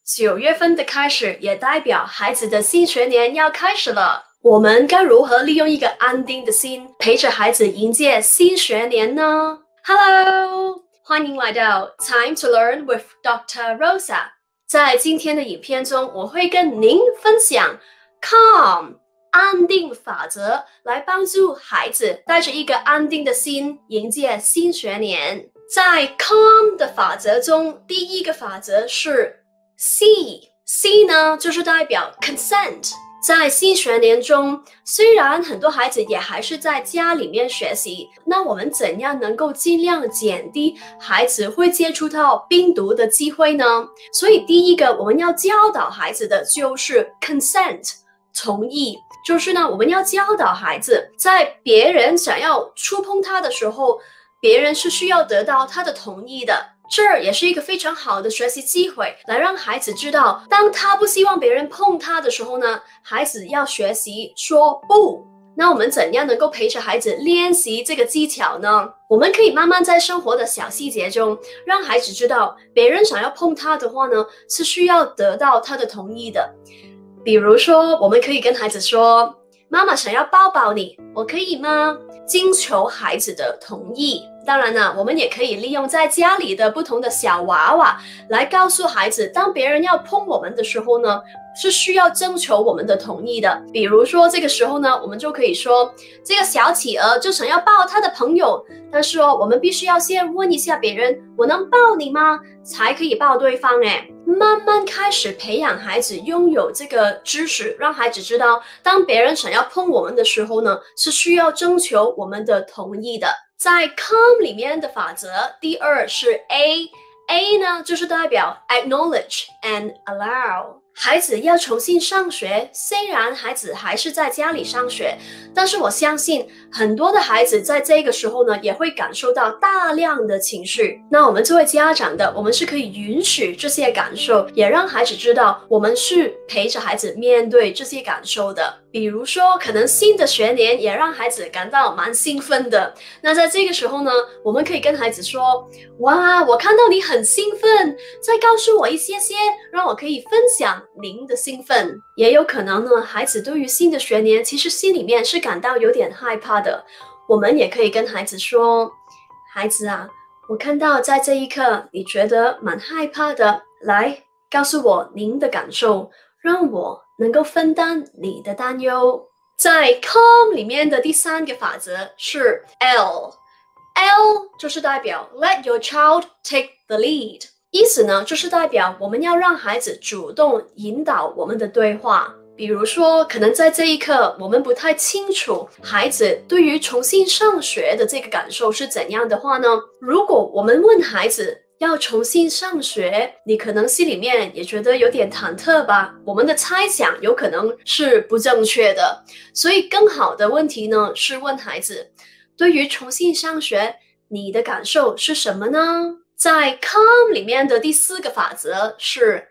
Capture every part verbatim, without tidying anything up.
九月份的开始也代表孩子的新学年要开始了。我们该如何利用一个安定的心，陪着孩子迎接新学年呢 ？Hello， 欢迎来到 Time to Learn with Doctor Rosa。在今天的影片中，我会跟您分享 Calm 安定法则，来帮助孩子带着一个安定的心迎接新学年。在 Calm 的法则中，第一个法则是 C。C 呢，就是代表 Consent。在新学年中，虽然很多孩子也还是在家里面学习，那我们怎样能够尽量减低孩子会接触到病毒的机会呢？所以第一个我们要教导孩子的就是 consent， 同意。就是呢，我们要教导孩子，在别人想要触碰他的时候，别人是需要得到他的同意的。这儿也是一个非常好的学习机会，来让孩子知道，当他不希望别人碰他的时候呢，孩子要学习说不。那我们怎样能够陪着孩子练习这个技巧呢？我们可以慢慢在生活的小细节中，让孩子知道，别人想要碰他的话呢，是需要得到他的同意的。比如说，我们可以跟孩子说，妈妈想要抱抱你，我可以吗？经求孩子的同意。当然呢，我们也可以利用在家里的不同的小娃娃来告诉孩子，当别人要碰我们的时候呢，是需要征求我们的同意的。比如说这个时候呢，我们就可以说，这个小企鹅就想要抱他的朋友，但是哦，我们必须要先问一下别人，我能抱你吗？才可以抱对方。诶，慢慢开始培养孩子拥有这个知识，让孩子知道，当别人想要碰我们的时候呢，是需要征求我们的同意的。在 Calm 里面的法则，第二是 A。A 呢，就是代表 acknowledge and allow。孩子要重新上学，虽然孩子还是在家里上学，但是我相信很多的孩子在这个时候呢，也会感受到大量的情绪。那我们作为家长的，我们是可以允许这些感受，也让孩子知道我们是陪着孩子面对这些感受的。比如说，可能新的学年也让孩子感到蛮兴奋的。那在这个时候呢，我们可以跟孩子说，哇，我看到你很兴奋，再告诉我一些些，让我可以分享您的兴奋。也有可能呢，孩子对于新的学年其实心里面是感到有点害怕的。我们也可以跟孩子说，孩子啊，我看到在这一刻你觉得蛮害怕的，来告诉我您的感受，让我能够分担你的担忧。在 Calm 里面的第三个法则是 L。L 就是代表 Let your child take the lead。意思呢，就是代表我们要让孩子主动引导我们的对话。比如说，可能在这一刻，我们不太清楚孩子对于重新上学的这个感受是怎样的话呢？如果我们问孩子要重新上学，你可能心里面也觉得有点忐忑吧？我们的猜想有可能是不正确的。所以更好的问题呢，是问孩子，对于重新上学，你的感受是什么呢？在 Calm 里面的第四个法则是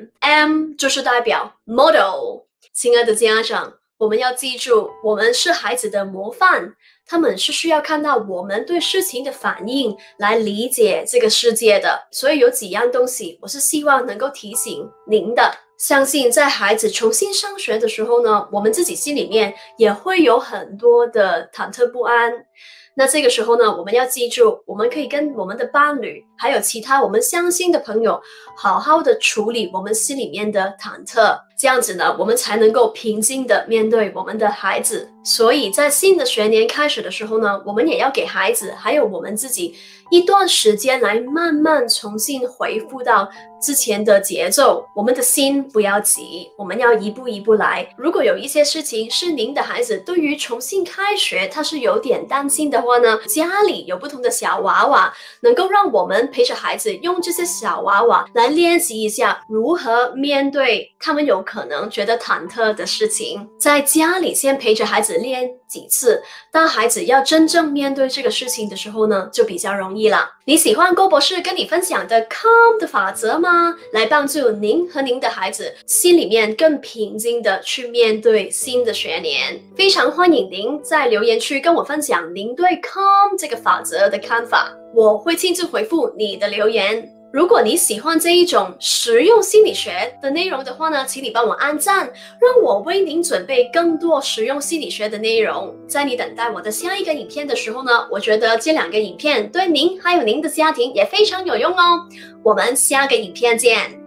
M。M 就是代表 Model。亲爱的家长，我们要记住，我们是孩子的模范，他们是需要看到我们对事情的反应来理解这个世界的。所以有几样东西，我是希望能够提醒您的。相信在孩子重新上学的时候呢，我们自己心里面也会有很多的忐忑不安。那这个时候呢，我们要记住，我们可以跟我们的伴侣，还有其他我们相信的朋友，好好的处理我们心里面的忐忑。这样子呢，我们才能够平静的面对我们的孩子。所以在新的学年开始的时候呢，我们也要给孩子，还有我们自己一段时间来慢慢重新恢复到之前的节奏。我们的心不要急，我们要一步一步来。如果有一些事情是您的孩子对于重新开学他是有点担心的话呢，家里有不同的小娃娃，能够让我们陪着孩子用这些小娃娃来练习一下如何面对他们有可能觉得忐忑的事情。在家里先陪着孩子练几次，当孩子要真正面对这个事情的时候呢，就比较容易了。你喜欢郭博士跟你分享的 Calm 的法则吗？来帮助您和您的孩子心里面更平静的去面对新的学年。非常欢迎您在留言区跟我分享您对 Calm 这个法则的看法，我会亲自回复你的留言。 如果你喜欢这一种实用心理学的内容的话呢，请你帮我按赞，让我为您准备更多实用心理学的内容。在你等待我的下一个影片的时候呢，我觉得这两个影片对您还有您的家庭也非常有用哦。我们下个影片见。